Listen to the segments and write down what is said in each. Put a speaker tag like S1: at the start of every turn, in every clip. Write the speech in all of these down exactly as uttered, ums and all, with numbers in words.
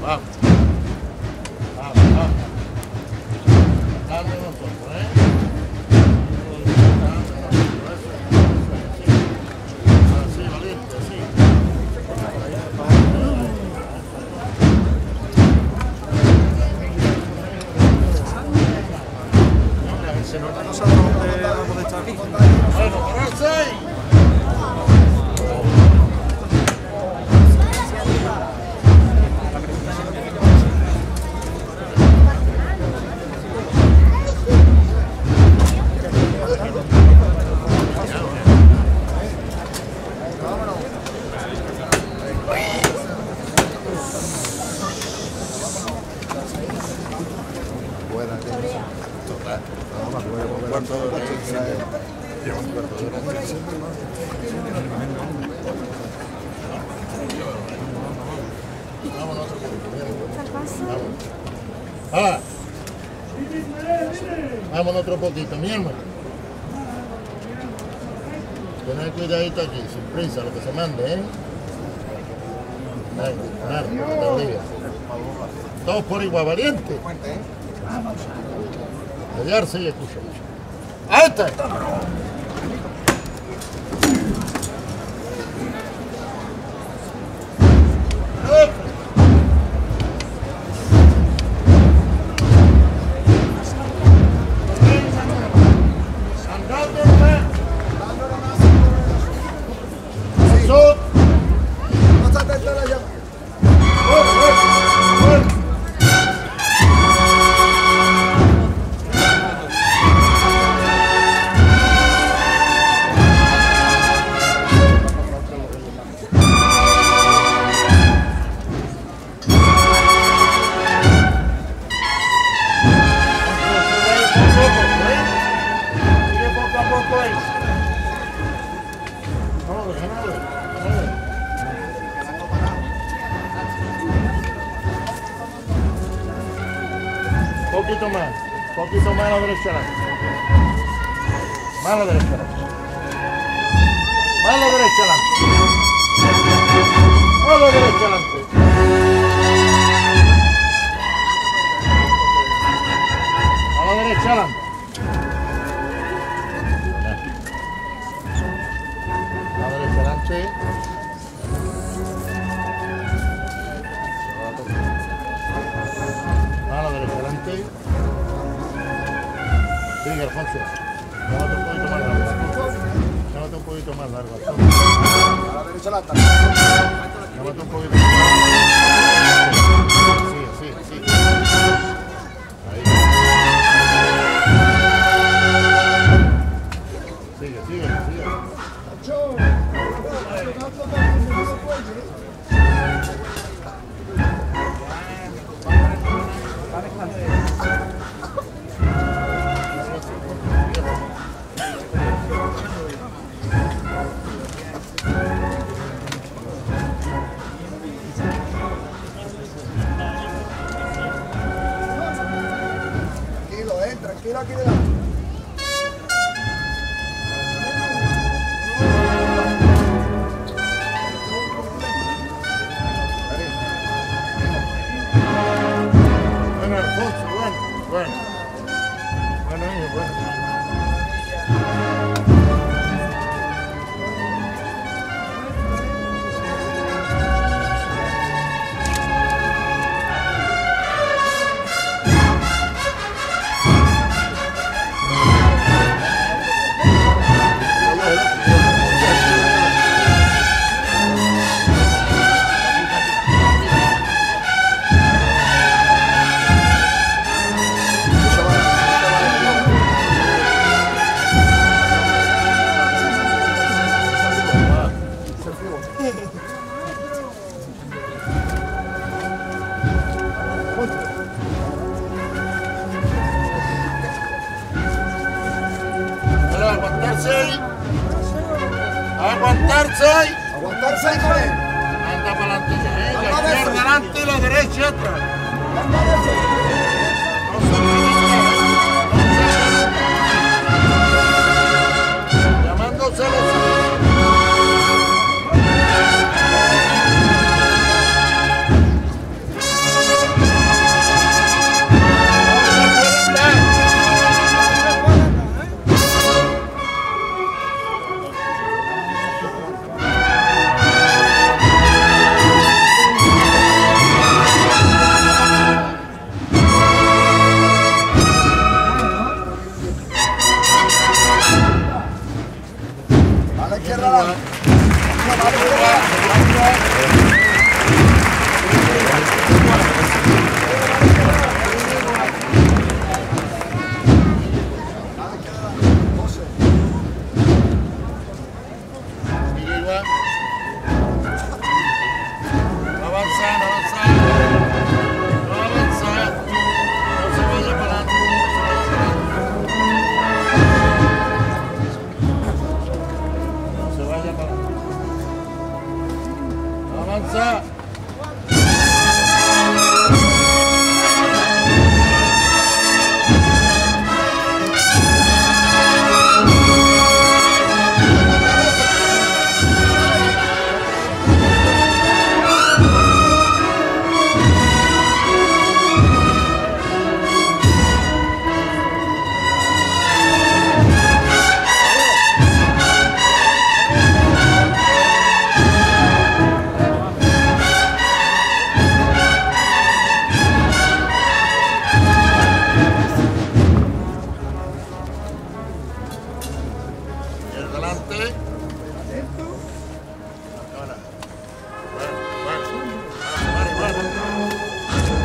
S1: Vamos. Vamos, vamos. Dale nosotros, ¿eh? Dale nosotros, eso, eso, así, valiente, así.
S2: Se nota nosotros dónde vamos a estar aquí.
S1: Bueno, pararse ahí. Ah, vámonos otro poquito, mi hermano. Tener cuidadito aquí, sin prisa, lo que se mande, ¿eh? Venga, nada, no te olvides. Todos por igual, valiente. Callarse y escuchar. ¡Ahí está! Un poquito más, un poquito más a la derecha adelante. Más a la derecha adelante. Más a la derecha adelante. Más a la derecha adelante. A la derecha adelante. A la derecha adelante. A la derecha adelante. Sigue, Alfonso. Llámate un poquito más largo. Llámate un poquito más largo, Alfonso.
S3: A la derecha adelante.
S1: Llámate un poquito más largo. Sí, sí, sí. Ahí. Sigue, sigue, sigue.
S3: Tranquilo, eh, tranquilo aquí delante.
S1: Bueno, Alfonso, bueno, bueno. Bueno, hijo, bueno. Pero aguantarse ahí. Aguantarse ahí.
S3: Aguantarse ahí con él.
S1: Anda para adelante ya, ¿eh? La izquierda adelante y la derecha atrás. No se pregunta, no se llamándose los...
S3: A la izquierda adelante. A la izquierda.
S1: Avanza. Adelante. Ahora. Bueno, bueno. Vale, vale.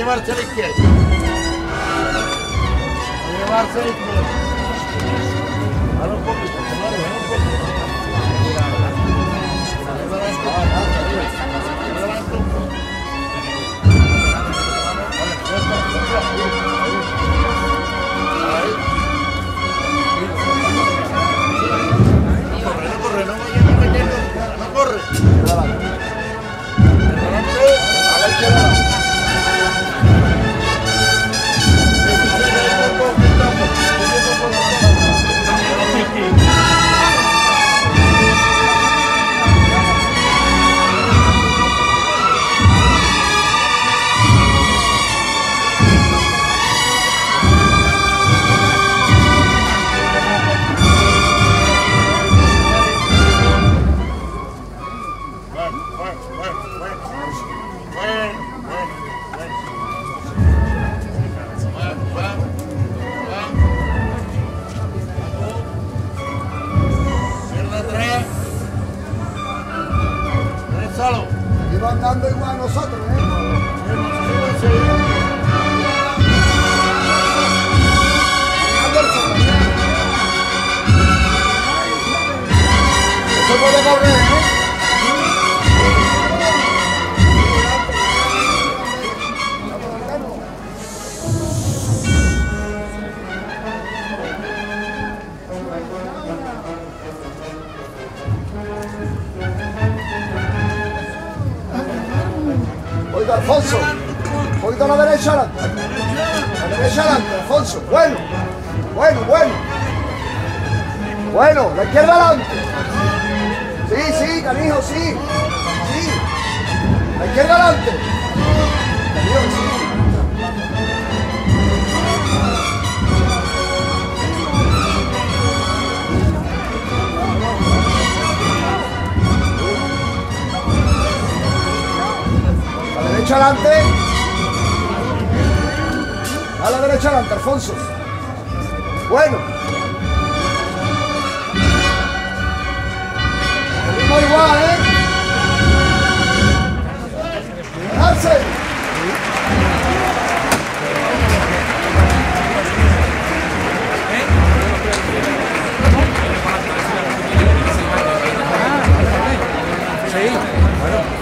S1: llevarse a la izquierda. A llevarse a la izquierda. Dale un poquito, señores, dale un poquito. Adelante, adelante un poco. Vale, ya está, ya está. Ahí. No corre, no corre, no vaya a meterlo. No corre. Adelante. Adelante. A la izquierda.
S3: Iba andando igual a nosotros, ¿eh? Eso puede correr, ¿eh? Oiga, Alfonso, un poquito a la derecha adelante. A la derecha adelante, Alfonso. Bueno, bueno, bueno. Bueno, la izquierda adelante. Sí, sí, canijo, sí. Sí. La izquierda adelante. Canijo, sí. Derecha adelante. A la derecha adelante, Alfonso. Bueno. Ritmo igual, ¿eh? ¡Darse!
S2: Sí, bueno.